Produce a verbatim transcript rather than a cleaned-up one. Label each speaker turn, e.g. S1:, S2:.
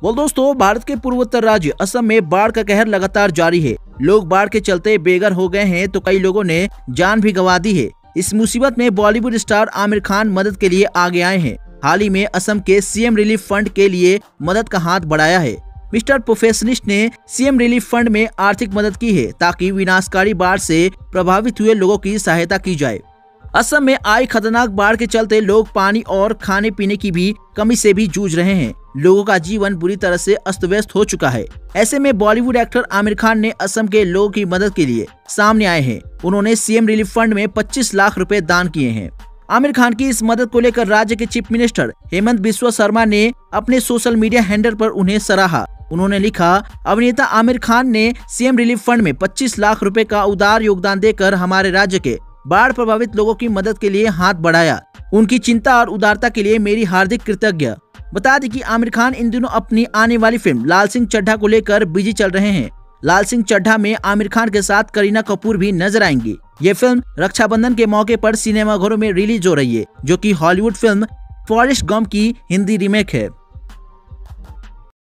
S1: बोल दोस्तों, भारत के पूर्वोत्तर राज्य असम में बाढ़ का कहर लगातार जारी है। लोग बाढ़ के चलते बेघर हो गए हैं तो कई लोगों ने जान भी गंवा दी है। इस मुसीबत में बॉलीवुड स्टार आमिर खान मदद के लिए आगे आए हैं। हाल ही में असम के सीएम रिलीफ फंड के लिए मदद का हाथ बढ़ाया है। मिस्टर प्रोफेशनिस्ट ने सीएम रिलीफ फंड में आर्थिक मदद की है ताकि विनाशकारी बाढ़ से प्रभावित हुए लोगों की सहायता की जाए। असम में आई खतरनाक बाढ़ के चलते लोग पानी और खाने पीने की भी कमी से भी जूझ रहे हैं। लोगों का जीवन बुरी तरह से अस्त व्यस्त हो चुका है। ऐसे में बॉलीवुड एक्टर आमिर खान ने असम के लोगों की मदद के लिए सामने आए हैं। उन्होंने सीएम रिलीफ फंड में पच्चीस लाख रुपए दान किए हैं। आमिर खान की इस मदद को लेकर राज्य के चीफ मिनिस्टर हेमंत बिस्वा शर्मा ने अपने सोशल मीडिया हैंडल पर उन्हें सराहा। उन्होंने लिखा, अभिनेता आमिर खान ने सीएम रिलीफ फंड में पच्चीस लाख रुपए का उदार योगदान देकर हमारे राज्य के बाढ़ प्रभावित लोगों की मदद के लिए हाथ बढ़ाया। उनकी चिंता और उदारता के लिए मेरी हार्दिक कृतज्ञ। बता दें कि आमिर खान इन दिनों अपनी आने वाली फिल्म लाल सिंह चड्ढा को लेकर बिजी चल रहे हैं। लाल सिंह चड्ढा में आमिर खान के साथ करीना कपूर भी नजर आएंगी। ये फिल्म रक्षाबंधन के मौके पर सिनेमाघरों में रिलीज हो रही है, जो कि हॉलीवुड फिल्म फॉरेस्ट गंप की हिंदी रीमेक है।